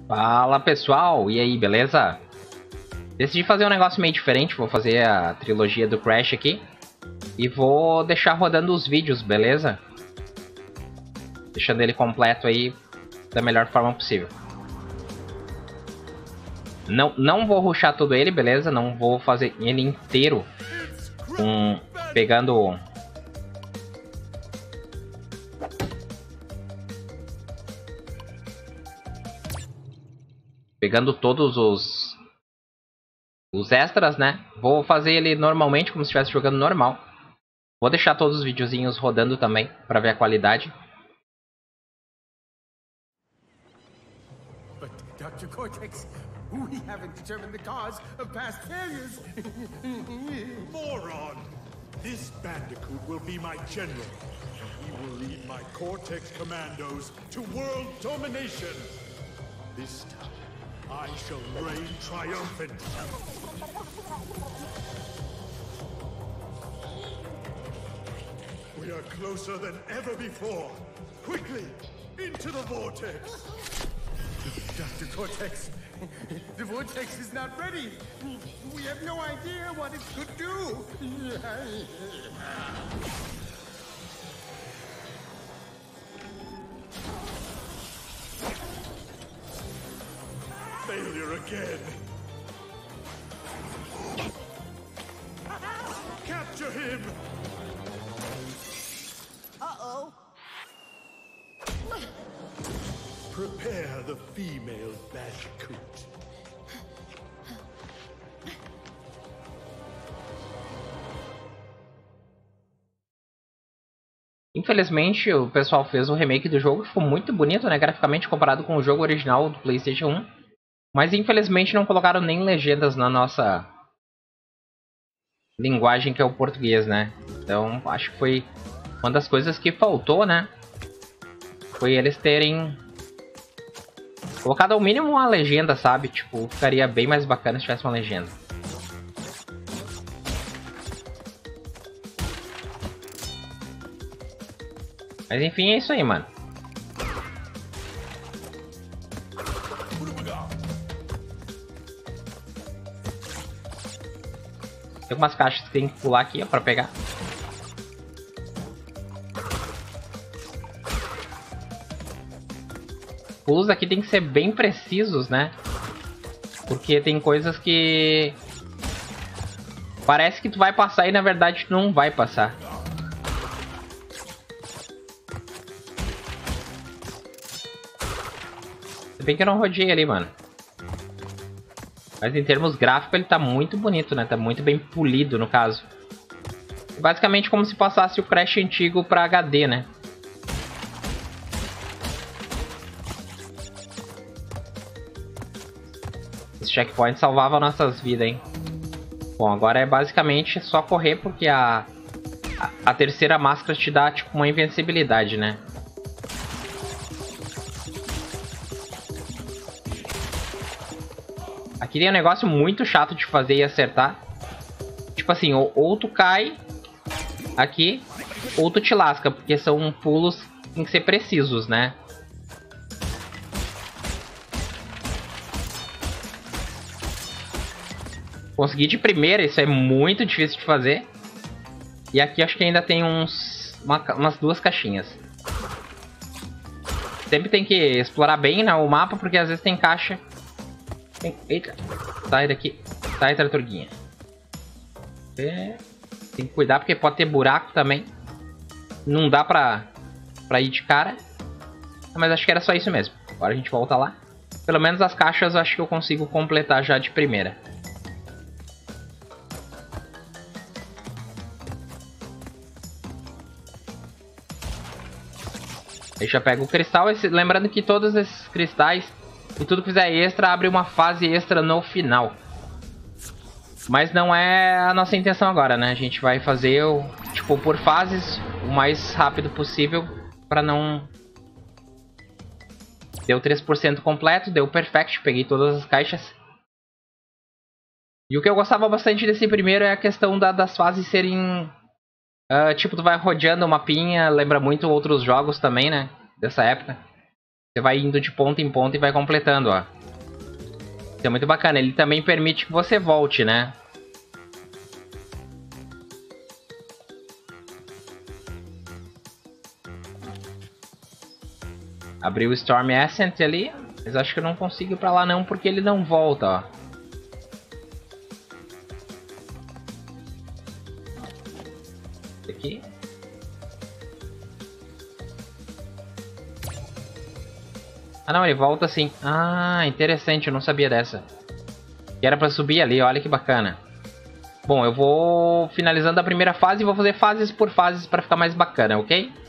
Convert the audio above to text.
Fala pessoal, e aí, beleza? Decidi fazer um negócio meio diferente, vou fazer a trilogia do Crash aqui. E vou deixar rodando os vídeos, beleza? Deixando ele completo aí da melhor forma possível. Não vou rushar todo ele, beleza? Não vou fazer ele inteiro pegando todos os extras, né? Vou fazer ele normalmente, como se estivesse jogando normal. Vou deixar todos os videozinhos rodando também, pra ver a qualidade. But Dr. Cortex, we haven't determined the cause of past failures. Moron! This Bandicoot will be my general, and he will lead my Cortex commandos to world domination. This time, I shall reign triumphant. We are closer than ever before. Quickly, into the vortex. Dr. Cortex, the vortex is not ready. We have no idea what it could do. Failure again. Capture him! Uh-oh. Prepare the female Bandicoot. Infelizmente, o pessoal fez um remake do jogo, ficou muito bonito, né, graficamente comparado com o jogo original do PlayStation 1. Mas infelizmente não colocaram nem legendas na nossa linguagem, que é o português, né? Então, acho que foi uma das coisas que faltou, né? Foi eles terem colocado ao mínimo uma legenda, sabe? Tipo, ficaria bem mais bacana se tivesse uma legenda. Mas enfim, é isso aí, mano. Tem umas caixas que tem que pular aqui, ó, pra pegar. Pulos aqui tem que ser bem precisos, né? Porque tem coisas que parece que tu vai passar e na verdade tu não vai passar. Se bem que eu não rodeei ali, mano. Mas em termos gráficos ele tá muito bonito, né? Tá muito bem polido, no caso. Basicamente como se passasse o Crash antigo pra HD, né? Esse checkpoint salvava nossas vidas, hein? Bom, agora é basicamente só correr, porque a terceira máscara te dá, tipo, uma invencibilidade, né? Aqui tem um negócio muito chato de fazer e acertar. Tipo assim, ou tu cai aqui, ou tu te lasca, porque são pulos que tem que ser precisos, né? Consegui de primeira, isso é muito difícil de fazer. E aqui acho que ainda tem umas duas caixinhas. Sempre tem que explorar bem, né, o mapa, porque às vezes tem caixa. Eita, sai daqui. Sai, tartaruguinha. Tem que cuidar porque pode ter buraco também. Não dá pra ir de cara. Mas acho que era só isso mesmo. Agora a gente volta lá. Pelo menos as caixas eu acho que eu consigo completar já de primeira. Aí já pega o cristal. Lembrando que todos esses cristais e tudo que fizer extra abre uma fase extra no final. Mas não é a nossa intenção agora, né? A gente vai fazer, tipo, por fases, o mais rápido possível. Pra não... Deu 3% completo, deu perfect, peguei todas as caixas. E o que eu gostava bastante desse primeiro é a questão das fases serem... tipo, tu vai rodeando o mapinha, lembra muito outros jogos também, né? Dessa época. Você vai indo de ponta em ponta e vai completando, ó. Isso é muito bacana. Ele também permite que você volte, né? Abri o Storm Ascent ali. Mas acho que eu não consigo ir pra lá não, porque ele não volta, ó. Aqui. Ah não, ele volta assim. Ah, interessante, eu não sabia dessa. E era pra subir ali, olha que bacana. Bom, eu vou finalizando a primeira fase e vou fazer fases por fases pra ficar mais bacana, ok?